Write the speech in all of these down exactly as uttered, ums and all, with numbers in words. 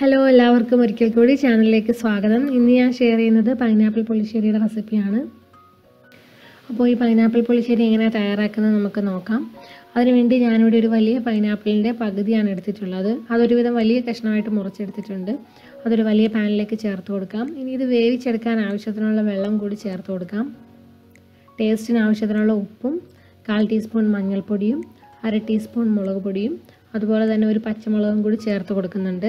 Hello എല്ലാവർക്കും ഒരിക്കൽ കൂടി ചാനലിലേക്ക് സ്വാഗതം. ഇന്ന് ഞാൻ ഷെയർ ചെയ്യുന്നത് പൈനാപ്പിൾ പുളിശ്ശേരിയുടെ റെസിപ്പിയാണ്. അപ്പോൾ ഈ പൈനാപ്പിൾ പുളിശ്ശേരി എങ്ങനെ തയ്യാറാക്കുന്നത് നമുക്ക് നോക്കാം. അതിനുവേണ്ടി ഞാനിവിടെ ഒരു വലിയ പൈനാപ്പിളിൻ്റെ പകുതിയാണ് എടുത്തിട്ടുള്ളത്. അതൊരുവിധം വലിയ കഷ്ണമായിട്ട് മുറിച്ചെടുത്തിട്ടുണ്ട്. അതൊരു വലിയ പാനിലേക്ക് ചേർത്ത് കൊടുക്കാം. ഇനി ഇത് വേവിച്ചെടുക്കാൻ ആവശ്യത്തിനുള്ള വെള്ളം കൂടി ചേർത്ത് കൊടുക്കാം. ടേസ്റ്റിന് ആവശ്യത്തിനുള്ള ഉപ്പും കാൽ ടീസ്പൂൺ മഞ്ഞൾപ്പൊടിയും അര ടീസ്പൂൺ മുളക് പൊടിയും അതുപോലെ തന്നെ ഒരു പച്ചമുളകും കൂടി ചേർത്ത് കൊടുക്കുന്നുണ്ട്.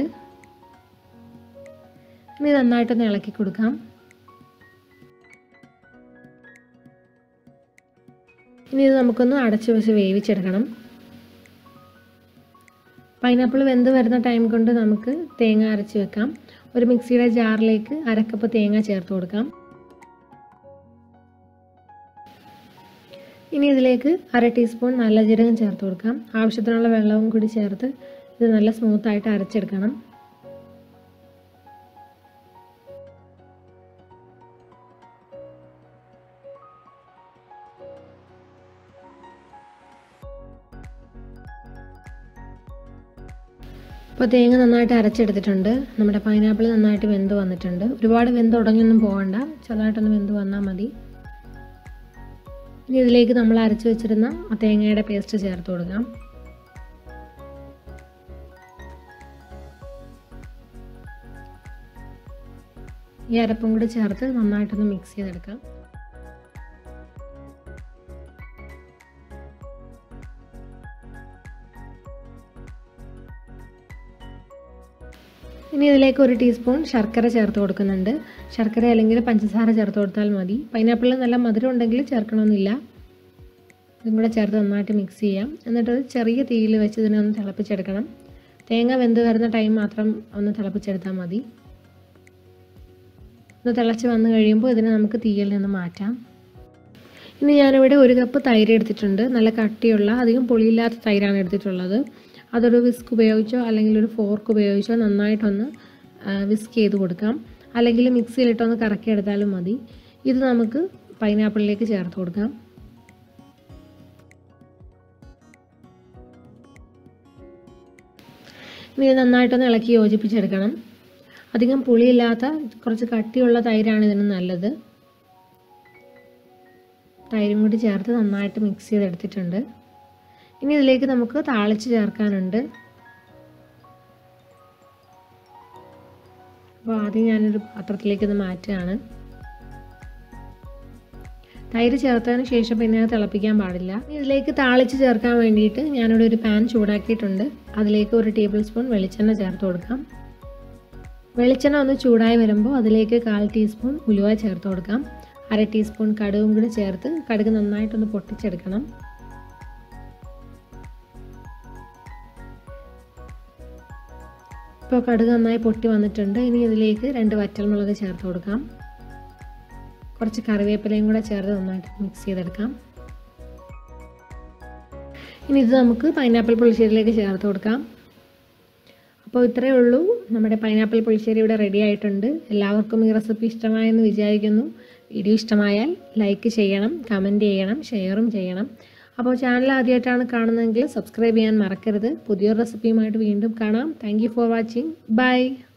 ഇനി നന്നായിട്ടൊന്ന് ഇളക്കി കൊടുക്കാം. ഇനി ഇത് നമുക്കൊന്ന് അടച്ചു വെച്ച് വേവിച്ചെടുക്കണം. പൈനാപ്പിൾ വെന്ത് വരുന്ന ടൈം കൊണ്ട് നമുക്ക് തേങ്ങ അരച്ച് വെക്കാം. ഒരു മിക്സിയുടെ ജാറിലേക്ക് അരക്കപ്പ് തേങ്ങ ചേർത്ത് കൊടുക്കാം. ഇനി ഇതിലേക്ക് അര ടീസ്പൂൺ നല്ല ജീരകം ചേർത്ത് കൊടുക്കാം. ആവശ്യത്തിനുള്ള വെള്ളവും കൂടി ചേർത്ത് ഇത് നല്ല സ്മൂത്തായിട്ട് അരച്ചെടുക്കണം. അപ്പോൾ തേങ്ങ നന്നായിട്ട് അരച്ചെടുത്തിട്ടുണ്ട്. നമ്മുടെ പൈനാപ്പിൾ നന്നായിട്ട് വെന്ത് വന്നിട്ടുണ്ട്. ഒരുപാട് വെന്ത് ഉടഞ്ഞൊന്നും പോകണ്ട, ചെറുതായിട്ടൊന്ന് വെന്ത് വന്നാൽ മതി. ഇനി ഇതിലേക്ക് നമ്മൾ അരച്ച് വെച്ചിരുന്ന ആ തേങ്ങയുടെ പേസ്റ്റ് ചേർത്ത് കൊടുക്കാം. ഈ അരപ്പും കൂടി ചേർത്ത് നന്നായിട്ടൊന്ന് മിക്സ് ചെയ്തെടുക്കാം. ഇനി ഇതിലേക്ക് ഒരു ടീസ്പൂൺ ശർക്കര ചേർത്ത് കൊടുക്കുന്നുണ്ട്. ശർക്കര അല്ലെങ്കിൽ പഞ്ചസാര ചേർത്ത് കൊടുത്താൽ മതി. പൈനാപ്പിളിൽ നല്ല മധുരം ഉണ്ടെങ്കിൽ ചേർക്കണമെന്നില്ല. ഇതും കൂടെ ചേർത്ത് നന്നായിട്ട് മിക്സ് ചെയ്യാം. എന്നിട്ട് ചെറിയ തീയിൽ വെച്ച് ഇതിനെ ഒന്ന് തിളപ്പിച്ചെടുക്കണം. തേങ്ങ വെന്ത് വരുന്ന ടൈം മാത്രം ഒന്ന് തിളപ്പിച്ചെടുത്താൽ മതി. ഒന്ന് തിളച്ച് വന്നു കഴിയുമ്പോൾ ഇതിനെ നമുക്ക് തീയിൽ നിന്ന് മാറ്റാം. ഇനി ഞാനിവിടെ ഒരു കപ്പ് തൈര് എടുത്തിട്ടുണ്ട്. നല്ല കട്ടിയുള്ള അധികം പുളിയില്ലാത്ത തൈരാണ് എടുത്തിട്ടുള്ളത്. അതൊരു വിസ്ക് ഉപയോഗിച്ചോ അല്ലെങ്കിൽ ഒരു ഫോർക്ക് ഉപയോഗിച്ചോ നന്നായിട്ടൊന്ന് വിസ്ക് ചെയ്ത് കൊടുക്കാം. അല്ലെങ്കിൽ മിക്സിയിലിട്ടൊന്ന് കറക്കിയെടുത്താലും മതി. ഇത് നമുക്ക് പൈനാപ്പിളിലേക്ക് ചേർത്ത് കൊടുക്കാം. ഇനി ഇത് നന്നായിട്ടൊന്ന് ഇളക്കി യോജിപ്പിച്ചെടുക്കണം. അധികം പുളിയില്ലാത്ത കുറച്ച് കട്ടിയുള്ള തൈരാണ് ഇതിന് നല്ലത്. തൈരും കൂടി ചേർത്ത് നന്നായിട്ട് മിക്സ് ചെയ്തെടുത്തിട്ടുണ്ട്. ഇനി ഇതിലേക്ക് നമുക്ക് താളിച്ച് ചേർക്കാനുണ്ട്. അപ്പോൾ ആദ്യം ഞാനൊരു പാത്രത്തിലേക്ക് ഇത് മാറ്റുകയാണ്. തൈര് ചേർത്തതിന് ശേഷം പിന്നെ തിളപ്പിക്കാൻ പാടില്ല. ഇതിലേക്ക് താളിച്ച് ചേർക്കാൻ വേണ്ടിയിട്ട് ഞാനിവിടെ ഒരു പാൻ ചൂടാക്കിയിട്ടുണ്ട്. അതിലേക്ക് ഒരു ടേബിൾ സ്പൂൺ വെളിച്ചെണ്ണ ചേർത്ത് കൊടുക്കാം. വെളിച്ചെണ്ണ ഒന്ന് ചൂടായി വരുമ്പോൾ അതിലേക്ക് കാൽ ടീസ്പൂൺ ഉലുവ ചേർത്ത് കൊടുക്കാം. അര ടീസ്പൂൺ കടുകും കൂടി ചേർത്ത് കടുക് നന്നായിട്ടൊന്ന് പൊട്ടിച്ചെടുക്കണം. ഇപ്പോൾ കടുക് നന്നായി പൊട്ടി വന്നിട്ടുണ്ട്. ഇനി ഇതിലേക്ക് രണ്ട് വറ്റൽമുളക് ചേർത്ത് കൊടുക്കാം. കുറച്ച് കറിവേപ്പിലയും കൂടെ ചേർത്ത് നന്നായിട്ട് മിക്സ് ചെയ്തെടുക്കാം. ഇനി ഇത് നമുക്ക് പൈനാപ്പിൾ പുളിശ്ശേരിയിലേക്ക് ചേർത്ത് കൊടുക്കാം. അപ്പോൾ ഇത്രയേ ഉള്ളൂ. നമ്മുടെ പൈനാപ്പിൾ പുളിശ്ശേരി ഇവിടെ റെഡി ആയിട്ടുണ്ട്. എല്ലാവർക്കും ഈ റെസിപ്പി ഇഷ്ടമായെന്ന് വിചാരിക്കുന്നു. വീഡിയോ ഇഷ്ടമായാൽ ലൈക്ക് ചെയ്യണം, കമൻറ്റ് ചെയ്യണം, ഷെയറും ചെയ്യണം. അപ്പോൾ ചാനൽ ആദ്യമായിട്ടാണ് കാണുന്നതെങ്കിൽ സബ്സ്ക്രൈബ് ചെയ്യാൻ മറക്കരുത്. പുതിയൊരു റെസിപ്പിയുമായിട്ട് വീണ്ടും കാണാം. Thank you for watching. By.